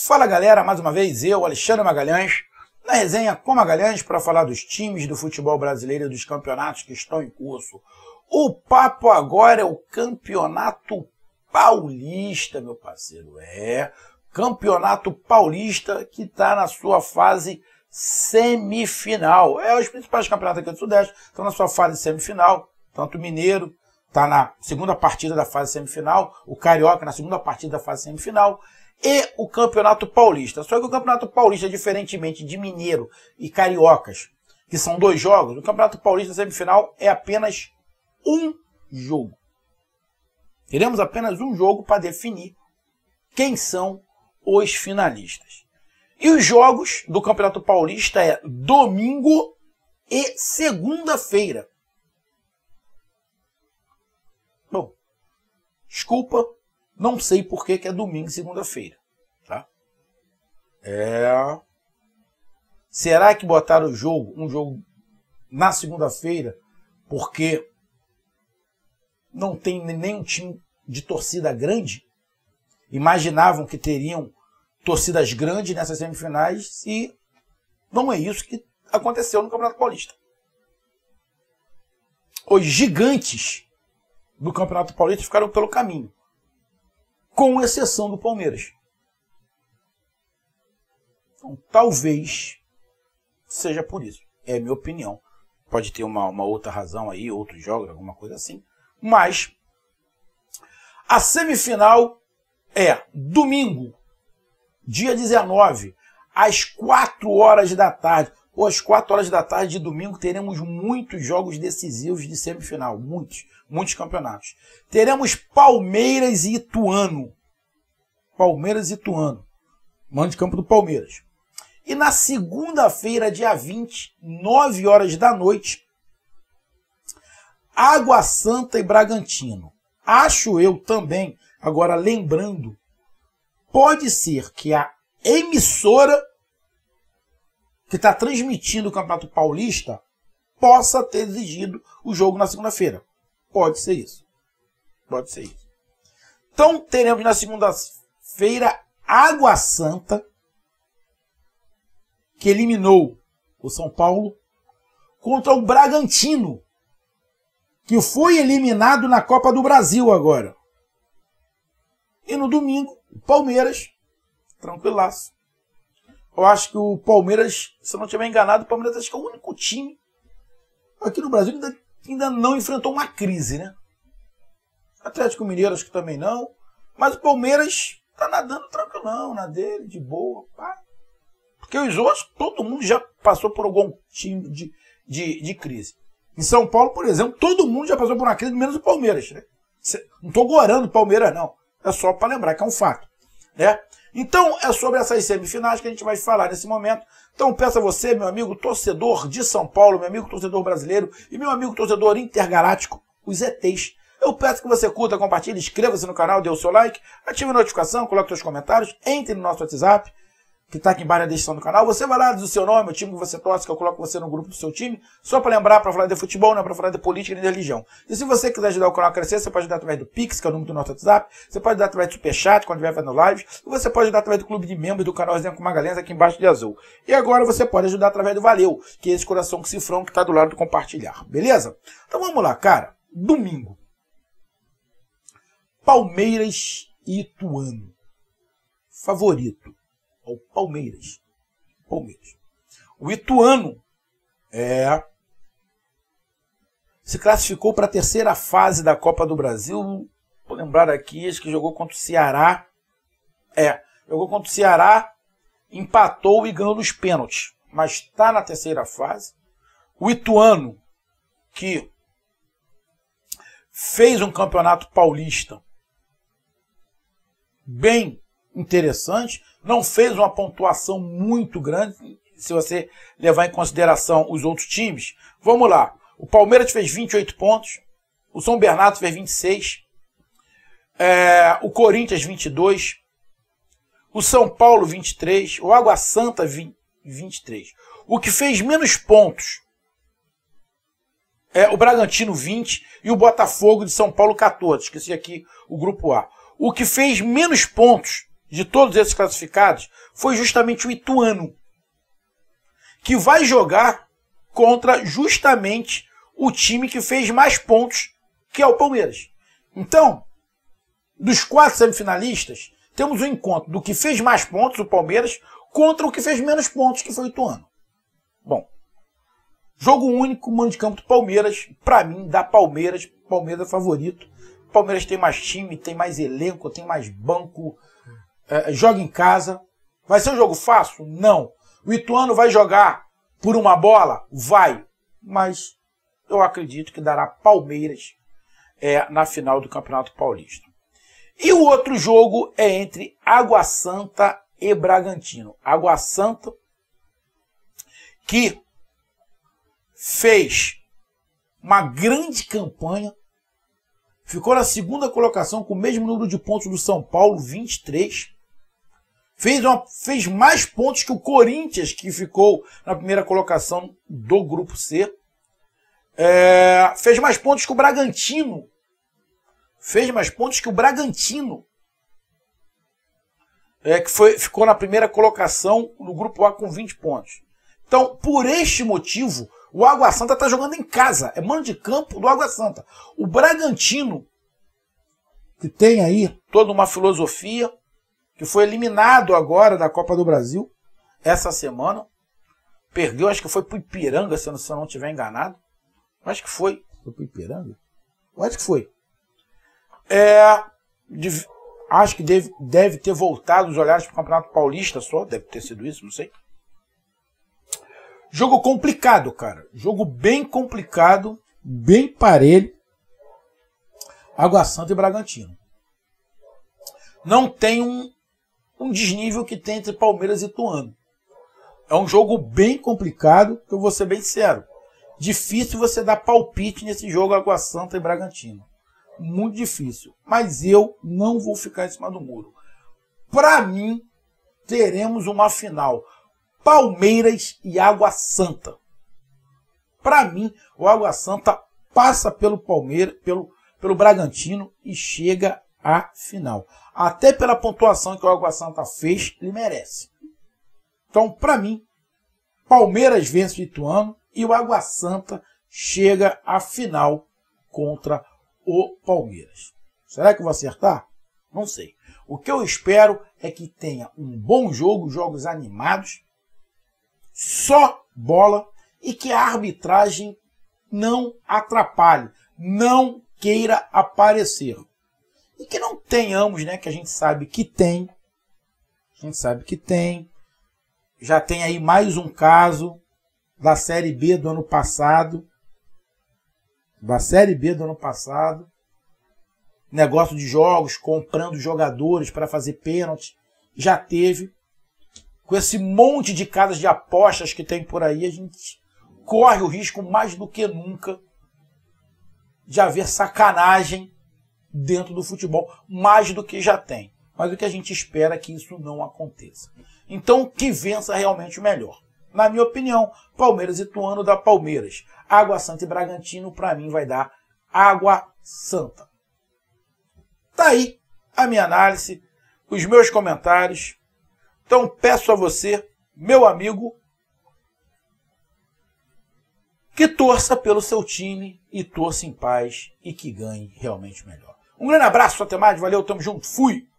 Fala galera, mais uma vez eu, Alexandre Magalhães, na resenha com Magalhães para falar dos times do futebol brasileiro e dos campeonatos que estão em curso. O papo agora é o Campeonato Paulista, meu parceiro. Campeonato Paulista que está na sua fase semifinal. Os principais campeonatos aqui do Sudeste estão na sua fase semifinal, tanto o Mineiro está na segunda partida da fase semifinal, o Carioca na segunda partida da fase semifinal, e o Campeonato Paulista. Só que o Campeonato Paulista, diferentemente de Mineiro e Cariocas, que são 2 jogos, o Campeonato Paulista semifinal é apenas um jogo. Teremos apenas um jogo para definir quem são os finalistas. E os jogos do Campeonato Paulista é domingo e segunda-feira. Bom, desculpa, não sei por que é domingo e segunda-feira, tá? Será que botaram um jogo na segunda-feira porque não tem nenhum time de torcida grande? Imaginavam que teriam torcidas grandes nessas semifinais e não é isso que aconteceu no Campeonato Paulista. Os gigantes do Campeonato Paulista ficaram pelo caminho, com exceção do Palmeiras. Então, talvez seja por isso. É a minha opinião. Pode ter uma outra razão aí, outros jogos, alguma coisa assim. Mas a semifinal é domingo, dia 19, às 4 horas da tarde. Ou às 4 horas da tarde de domingo teremos muitos jogos decisivos de semifinal. Muitos campeonatos. Teremos Palmeiras e Ituano. Palmeiras e Ituano. Mando de campo do Palmeiras. E na segunda-feira, dia 20, 9 horas da noite, Água Santa e Bragantino. Acho eu também, agora lembrando, pode ser que a emissora que está transmitindo o Campeonato Paulista possa ter exigido o jogo na segunda-feira. Pode ser isso. Pode ser isso. Então, teremos na segunda-feira Água Santa, que eliminou o São Paulo, contra o Bragantino, que foi eliminado na Copa do Brasil agora. E no domingo, o Palmeiras, tranquilaço. Eu acho que o Palmeiras, se eu não estiver enganado, o Palmeiras acho que é o único time aqui no Brasil que ainda não enfrentou uma crise, né? Atlético Mineiro acho que também não. Mas o Palmeiras tá nadando tranquilão, na dele, de boa. Pá. Porque os outros, todo mundo já passou por algum time de crise. Em São Paulo, por exemplo, todo mundo já passou por uma crise, menos o Palmeiras, né? Não tô gorando o Palmeiras, não. É só para lembrar que é um fato, né? Então, é sobre essas semifinais que a gente vai falar nesse momento. Então, peço a você, meu amigo torcedor de São Paulo, meu amigo torcedor brasileiro e meu amigo torcedor intergaláctico, os ETs. Eu peço que você curta, compartilhe, inscreva-se no canal, dê o seu like, ative a notificação, coloque seus comentários, entre no nosso WhatsApp, que está aqui embaixo na descrição do canal. Você vai lá, diz o seu nome, o time que você torce, que eu coloco você no grupo do seu time, só para lembrar, para falar de futebol, não é para falar de política nem de religião. E se você quiser ajudar o canal a crescer, você pode ajudar através do Pix, que é o número do nosso WhatsApp, você pode ajudar através do Superchat, quando estiver fazendo live, e você pode ajudar através do clube de membros do canal Resenha com Magalhães, aqui embaixo de azul. E agora você pode ajudar através do Valeu, que é esse coração com cifrão que está do lado do compartilhar, beleza? Então vamos lá, cara. Domingo. Palmeiras e Ituano. Favorito. O Palmeiras. O Ituano se classificou para a terceira fase da Copa do Brasil. Vou lembrar aqui, acho que jogou contra o Ceará. Jogou contra o Ceará, empatou e ganhou nos pênaltis. Mas está na terceira fase. O Ituano, que fez um campeonato paulista bem interessante, não fez uma pontuação muito grande, se você levar em consideração os outros times. Vamos lá, o Palmeiras fez 28 pontos, o São Bernardo fez 26, o Corinthians 22, o São Paulo 23, o Água Santa 23. O que fez menos pontos o Bragantino 20 e o Botafogo de São Paulo 14, esqueci aqui o grupo A. O que fez menos pontos de todos esses classificados foi justamente o Ituano, que vai jogar contra justamente o time que fez mais pontos, que é o Palmeiras. Então, dos 4 semifinalistas, temos um encontro do que fez mais pontos, o Palmeiras, contra o que fez menos pontos, que foi o Ituano. Bom, jogo único, mano de campo do Palmeiras, pra mim, dá Palmeiras. Palmeiras é favorito. O Palmeiras tem mais time, tem mais elenco, tem mais banco, joga em casa. Vai ser um jogo fácil? Não. O Ituano vai jogar por uma bola? Vai. Mas eu acredito que dará Palmeiras na final do Campeonato Paulista. E o outro jogo é entre Água Santa e Bragantino. Água Santa, que fez uma grande campanha, ficou na segunda colocação com o mesmo número de pontos do São Paulo, 23. Fez mais pontos que o Corinthians, que ficou na primeira colocação do Grupo C. Fez mais pontos que o Bragantino. Ficou na primeira colocação no Grupo A com 20 pontos. Então, por este motivo, o Água Santa está jogando em casa. É mano de campo do Água Santa. O Bragantino, que tem aí toda uma filosofia, que foi eliminado agora da Copa do Brasil, essa semana. Perdeu, acho que foi para o Ipiranga, se eu não estiver enganado. Acho que foi. Foi para o Ipiranga? Acho que foi. Acho que deve ter voltado os olhares para o Campeonato Paulista só. Deve ter sido isso, não sei. Jogo complicado, cara. Jogo bem complicado, bem parelho. Água Santa e Bragantino. Não tem um desnível que tem entre Palmeiras e Ituano. É um jogo bem complicado, que eu vou ser bem sincero. Difícil você dar palpite nesse jogo Água Santa e Bragantino. Muito difícil. Mas eu não vou ficar em cima do muro. Para mim, teremos uma final. Palmeiras e Água Santa. Para mim, o Água Santa passa pelo Palmeiras, pelo Bragantino e chega à final. Até pela pontuação que o Água Santa fez, ele merece. Então, para mim, Palmeiras vence o Ituano e o Água Santa chega à final contra o Palmeiras. Será que eu vou acertar? Não sei. O que eu espero é que tenha um bom jogo, jogos animados, só bola, e que a arbitragem não atrapalhe, não queira aparecer. E que não tenhamos, né, que a gente sabe que tem, já tem aí mais um caso da Série B do ano passado, negócio de jogos, comprando jogadores para fazer pênalti, já teve. Com esse monte de casas de apostas que tem por aí, a gente corre o risco mais do que nunca de haver sacanagem dentro do futebol, mais do que já tem. Mas o que a gente espera é que isso não aconteça. Então, que vença realmente o melhor. Na minha opinião, Palmeiras e Ituano dá Palmeiras. Água Santa e Bragantino, para mim, vai dar Água Santa. Tá aí a minha análise, os meus comentários. Então peço a você, meu amigo, que torça pelo seu time e torça em paz e que ganhe realmente melhor. Um grande abraço, até mais, valeu, tamo junto, fui!